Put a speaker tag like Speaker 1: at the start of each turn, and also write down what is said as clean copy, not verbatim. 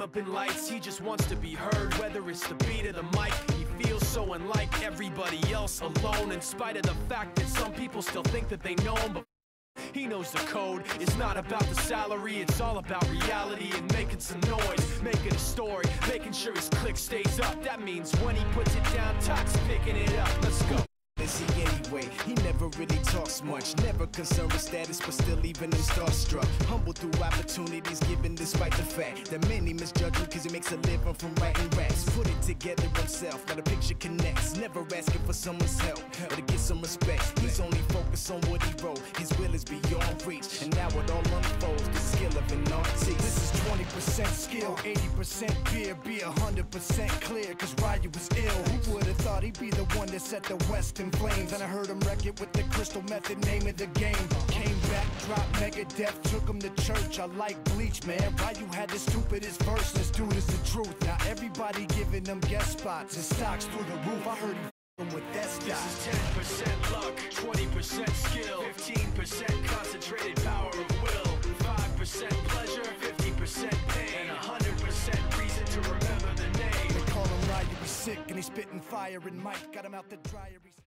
Speaker 1: up in lights, he just wants to be heard. Whether it's the beat of the mic, he feels so unlike everybody else, alone. In spite of the fact that some people still think that they know him, but he knows the code. It's not about the salary, it's all about reality and making some noise, making a story, making sure his click stays up. That means when he puts it down, Tox picking it up. Let's go.
Speaker 2: Is he anyway? He never really talks much, never concerned with status, but still leaving him starstruck. Humble through opportunities given despite the fact that many misjudge him cause he makes a living from writing raps. Put it together himself, now the picture connects, never asking for someone's help or to get some respect. He's only focused on what he wrote, his will is beyond reach, and now it all unfolds, the skill of an artist.
Speaker 3: This is 20% skill, 80% fear, be 100% clear, cause Ryu was ill. Who would've thought he'd be the one that set the West in flames? And I heard him wreck it with the Crystal Method, name of the game. Came back, dropped Megadeth, took him to church. I like Bleach, man. Ryu had the stupidest verse, this dude is the truth. Now everybody giving them guest spots and stocks through the roof. I heard he f***ing with that stock.
Speaker 1: This is 10% luck, 20% skill, 15% concentrated power of will, 5% pleasure, 50% pain, and 100% reason to remember the name.
Speaker 3: They call him Ryu, he's sick and he's spitting fire, and Mike got him out the dryer.